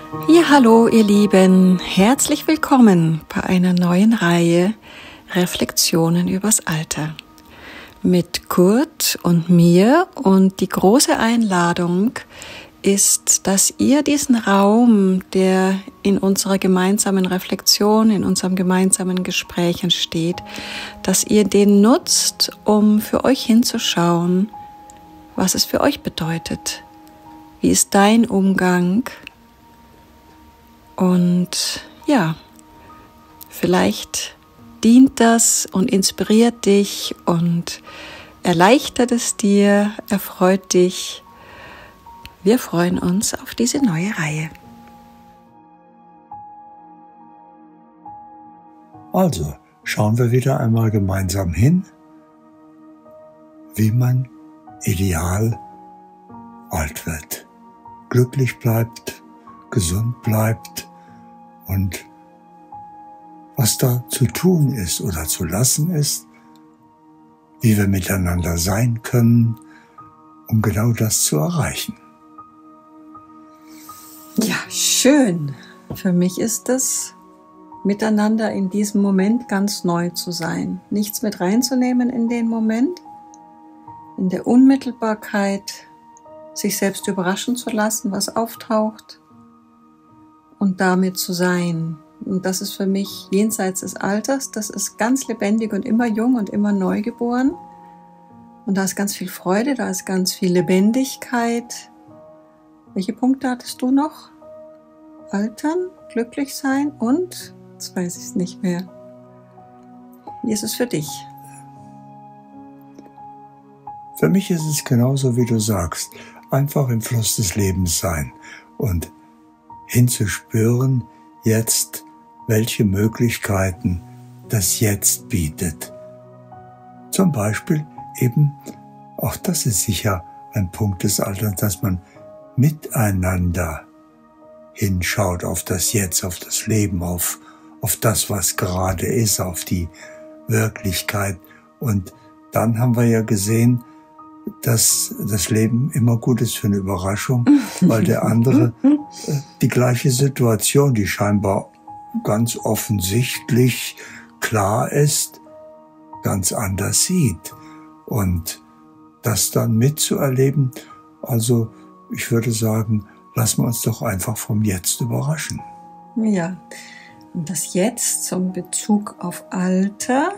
Ja, hallo ihr Lieben, herzlich willkommen bei einer neuen Reihe Reflexionen übers Alter mit Kurt und mir, und die große Einladung ist, dass ihr diesen Raum, der in unserer gemeinsamen Reflexion, in unserem gemeinsamen Gespräch entsteht, dass ihr den nutzt, um für euch hinzuschauen, was es für euch bedeutet. Wie ist dein Umgang? Und ja, vielleicht dient das und inspiriert dich und erleichtert es dir, erfreut dich. Wir freuen uns auf diese neue Reihe. Also, schauen wir wieder einmal gemeinsam hin, wie man ideal alt wird, glücklich bleibt, gesund bleibt und was da zu tun ist oder zu lassen ist, wie wir miteinander sein können, um genau das zu erreichen. Ja, schön. Für mich ist es, miteinander in diesem Moment ganz neu zu sein. Nichts mit reinzunehmen in den Moment, in der Unmittelbarkeit, sich selbst überraschen zu lassen, was auftaucht und damit zu sein. Und das ist für mich jenseits des Alters, das ist ganz lebendig und immer jung und immer neugeboren. Und da ist ganz viel Freude, da ist ganz viel Lebendigkeit. Welche Punkte hattest du noch? Altern, glücklich sein und, jetzt weiß ich es nicht mehr. Wie ist es für dich? Für mich ist es genauso, wie du sagst, einfach im Fluss des Lebens sein und hinzuspüren, jetzt, welche Möglichkeiten das Jetzt bietet. Zum Beispiel eben, auch das ist sicher ein Punkt des Alters, dass man miteinander hinschaut auf das Jetzt, auf das Leben, auf das, was gerade ist, auf die Wirklichkeit. Und dann haben wir ja gesehen, dass das Leben immer gut ist für eine Überraschung, weil der andere die gleiche Situation, die scheinbar ganz offensichtlich klar ist, ganz anders sieht. Und das dann mitzuerleben, also ich würde sagen, lassen wir uns doch einfach vom Jetzt überraschen. Ja, und das Jetzt zum Bezug auf Alter.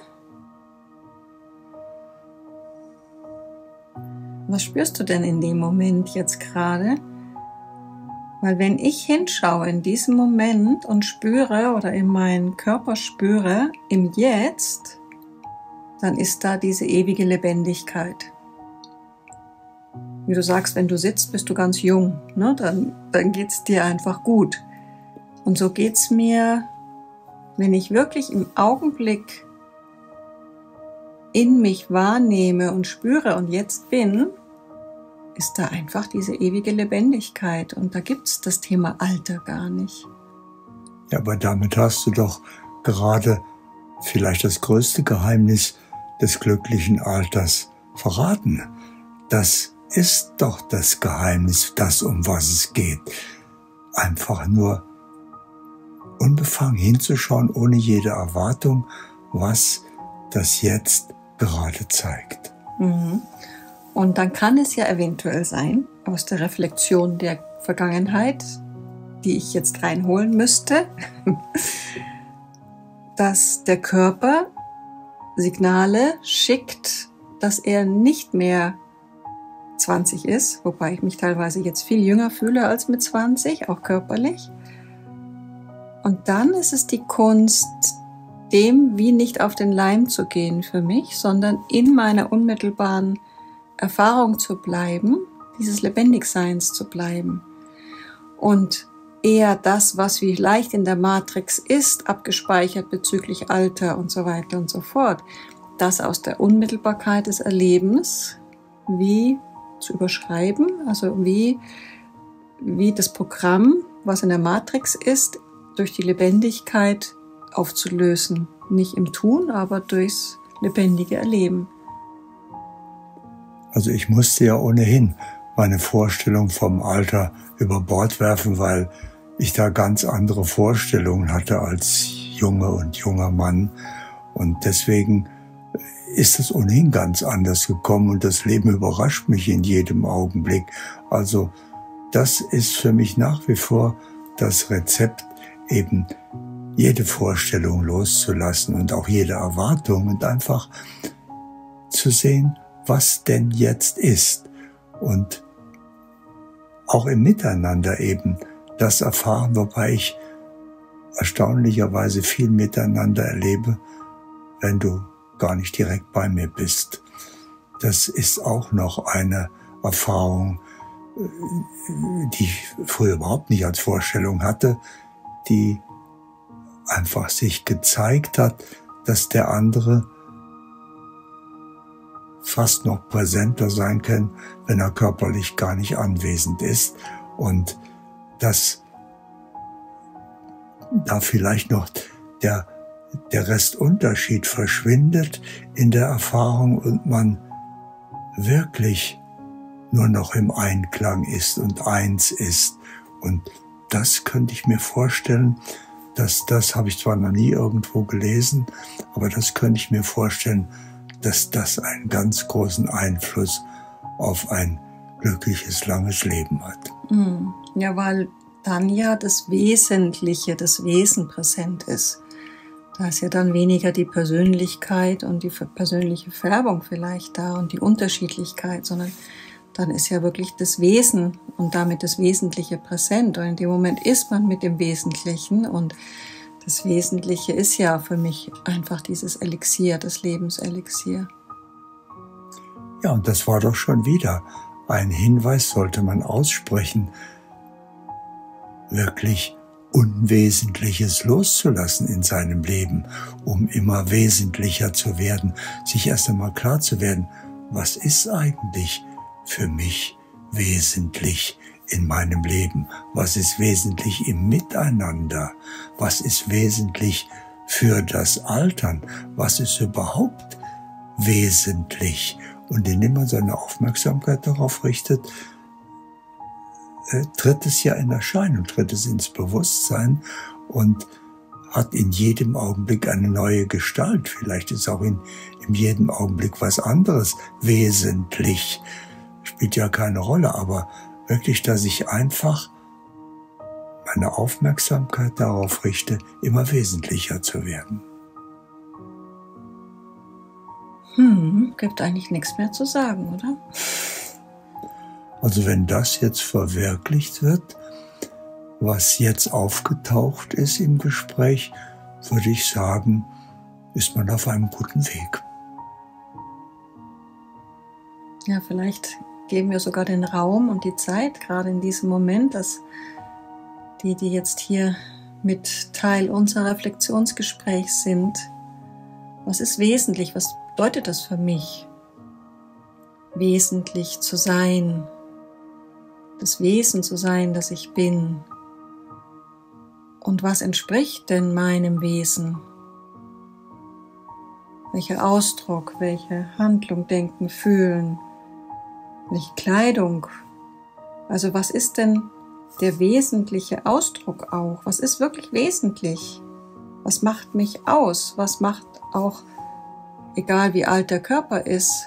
Was spürst du denn in dem Moment jetzt gerade? Weil wenn ich hinschaue in diesem Moment und spüre oder in meinen Körper spüre, im Jetzt, dann ist da diese ewige Lebendigkeit. Wie du sagst, wenn du sitzt, bist du ganz jung, ne? Dann geht's dir einfach gut. Und so geht's mir, wenn ich wirklich im Augenblick in mich wahrnehme und spüre und jetzt bin, ist da einfach diese ewige Lebendigkeit. Und da gibt's das Thema Alter gar nicht. Ja, aber damit hast du doch gerade vielleicht das größte Geheimnis des glücklichen Alters verraten. Das ist doch das Geheimnis, das, um was es geht. Einfach nur unbefangen hinzuschauen, ohne jede Erwartung, was das Jetzt gerade zeigt. Mhm. Und dann kann es ja eventuell sein, aus der Reflexion der Vergangenheit, die ich jetzt reinholen müsste, dass der Körper Signale schickt, dass er nicht mehr 20 ist, wobei ich mich teilweise jetzt viel jünger fühle als mit 20, auch körperlich. Und dann ist es die Kunst, dem wie nicht auf den Leim zu gehen für mich, sondern in meiner unmittelbaren Erfahrung zu bleiben, dieses Lebendigseins zu bleiben. Und eher das, was wie leicht in der Matrix ist, abgespeichert bezüglich Alter und so weiter und so fort, das aus der Unmittelbarkeit des Erlebens wie zu überschreiben, also wie das Programm, was in der Matrix ist, durch die Lebendigkeit aufzulösen. Nicht im Tun, aber durchs lebendige Erleben. Also ich musste ja ohnehin meine Vorstellung vom Alter über Bord werfen, weil ich da ganz andere Vorstellungen hatte als Junge und junger Mann. Und deswegen ist es ohnehin ganz anders gekommen und das Leben überrascht mich in jedem Augenblick. Also das ist für mich nach wie vor das Rezept, eben jede Vorstellung loszulassen und auch jede Erwartung und einfach zu sehen, was denn jetzt ist. Und auch im Miteinander eben das erfahren, wobei ich erstaunlicherweise viel miteinander erlebe, wenn du gar nicht direkt bei mir bist. Das ist auch noch eine Erfahrung, die ich früher überhaupt nicht als Vorstellung hatte, die einfach sich gezeigt hat, dass der andere fast noch präsenter sein kann, wenn er körperlich gar nicht anwesend ist und dass da vielleicht noch der Restunterschied verschwindet in der Erfahrung und man wirklich nur noch im Einklang ist und eins ist. Und das könnte ich mir vorstellen, das habe ich zwar noch nie irgendwo gelesen, aber das könnte ich mir vorstellen, dass das einen ganz großen Einfluss auf ein glückliches, langes Leben hat. Ja, weil dann ja das Wesentliche, das Wesen präsent ist. Da ist ja dann weniger die Persönlichkeit und die persönliche Färbung vielleicht da und die Unterschiedlichkeit, sondern dann ist ja wirklich das Wesen und damit das Wesentliche präsent. Und in dem Moment ist man mit dem Wesentlichen und das Wesentliche ist ja für mich einfach dieses Elixier, das Lebenselixier. Ja, und das war doch schon wieder ein Hinweis, sollte man aussprechen, wirklich Unwesentliches loszulassen in seinem Leben, um immer wesentlicher zu werden, sich erst einmal klar zu werden, was ist eigentlich für mich wesentlich in meinem Leben? Was ist wesentlich im Miteinander? Was ist wesentlich für das Altern? Was ist überhaupt wesentlich? Und indem man seine Aufmerksamkeit darauf richtet, tritt es ja in Erscheinung, tritt es ins Bewusstsein und hat in jedem Augenblick eine neue Gestalt. Vielleicht ist auch in jedem Augenblick was anderes wesentlich. Spielt ja keine Rolle, aber wirklich, dass ich einfach meine Aufmerksamkeit darauf richte, immer wesentlicher zu werden. Gibt eigentlich nichts mehr zu sagen, oder? Also wenn das jetzt verwirklicht wird, was jetzt aufgetaucht ist im Gespräch, würde ich sagen, ist man auf einem guten Weg. Ja, vielleicht geben wir sogar den Raum und die Zeit, gerade in diesem Moment, dass die jetzt hier mit Teil unserer Reflexionsgesprächs sind. Was ist wesentlich? Was bedeutet das für mich? Wesentlich zu sein, das Wesen zu sein, das ich bin. Und was entspricht denn meinem Wesen? Welcher Ausdruck, welche Handlung, Denken, Fühlen, welche Kleidung? Also was ist denn der wesentliche Ausdruck auch? Was ist wirklich wesentlich? Was macht mich aus? Was macht auch, egal wie alt der Körper ist,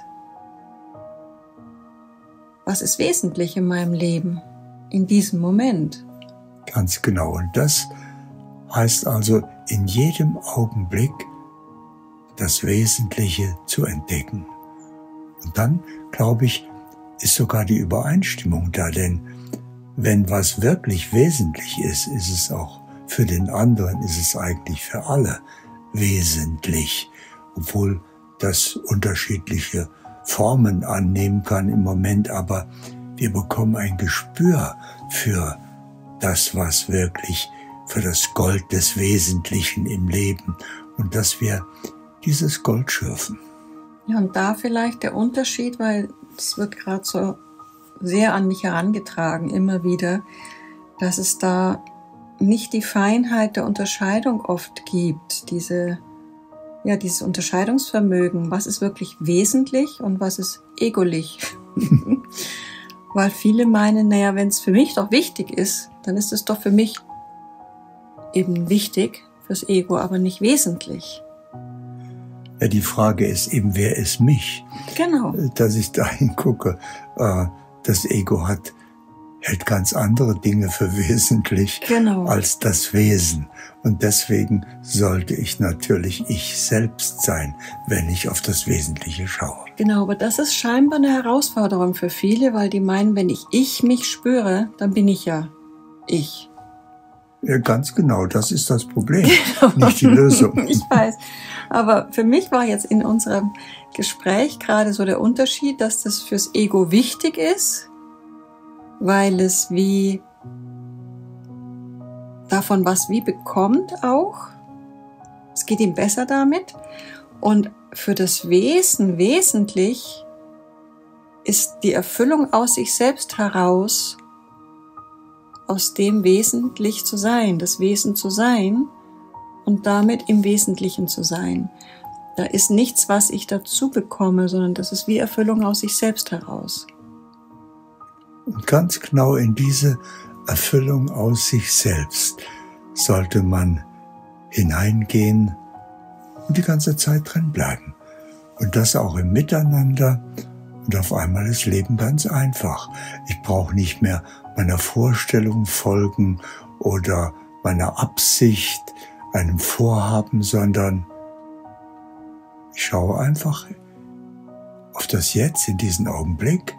was ist wesentlich in meinem Leben, in diesem Moment? Ganz genau. Und das heißt also, in jedem Augenblick das Wesentliche zu entdecken. Und dann, glaube ich, ist sogar die Übereinstimmung da, denn wenn was wirklich wesentlich ist, ist es auch für den anderen, ist es eigentlich für alle wesentlich, obwohl das unterschiedliche Formen annehmen kann im Moment, aber wir bekommen ein Gespür für das, was wirklich, für das Gold des Wesentlichen im Leben und dass wir dieses Gold schürfen. Ja, und da vielleicht der Unterschied, weil es wird gerade so sehr an mich herangetragen, immer wieder, dass es da nicht die Feinheit der Unterscheidung oft gibt, dieses Unterscheidungsvermögen, was ist wirklich wesentlich und was ist egolich. Weil viele meinen, naja, wenn es für mich doch wichtig ist, dann ist es doch für mich eben wichtig fürs Ego, aber nicht wesentlich. Ja, die Frage ist eben, wer ist mich? Genau. Dass ich dahin gucke. Das Ego hält ganz andere Dinge für wesentlich als das Wesen. Und deswegen sollte ich natürlich ich selbst sein, wenn ich auf das Wesentliche schaue. Genau, aber das ist scheinbar eine Herausforderung für viele, weil die meinen, wenn ich mich spüre, dann bin ich ja ich. Ja, ganz genau, das ist das Problem, nicht die Lösung. Ich weiß, aber für mich war jetzt in unserem Gespräch gerade so der Unterschied, dass das fürs Ego wichtig ist, weil es wie davon was wie bekommt auch. Es geht ihm besser damit. Und für das Wesen wesentlich ist die Erfüllung aus sich selbst heraus, aus dem wesentlich zu sein, das Wesen zu sein und damit im Wesentlichen zu sein. Da ist nichts, was ich dazu bekomme, sondern das ist wie Erfüllung aus sich selbst heraus. Und ganz genau in diese Erfüllung aus sich selbst sollte man hineingehen und die ganze Zeit drin bleiben. Und das auch im Miteinander. Und auf einmal ist Leben ganz einfach. Ich brauche nicht mehr meiner Vorstellung folgen oder meiner Absicht, einem Vorhaben, sondern ich schaue einfach auf das Jetzt in diesen Augenblick.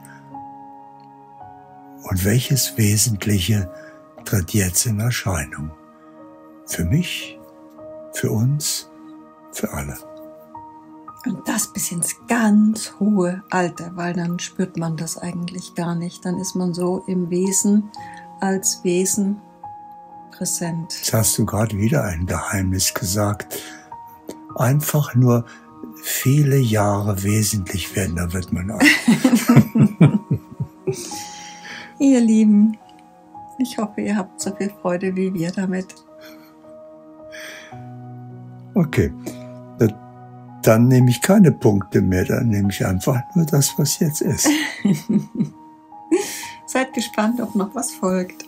Und welches Wesentliche tritt jetzt in Erscheinung? Für mich, für uns, für alle. Und das bis ins ganz hohe Alter, weil dann spürt man das eigentlich gar nicht. Dann ist man so im Wesen, als Wesen präsent. Jetzt hast du gerade wieder ein Geheimnis gesagt. Einfach nur viele Jahre wesentlich werden, da wird man alt. Ihr Lieben, ich hoffe, ihr habt so viel Freude wie wir damit. Okay. Dann nehme ich keine Punkte mehr, dann nehme ich einfach nur das, was jetzt ist. Seid gespannt, ob noch was folgt.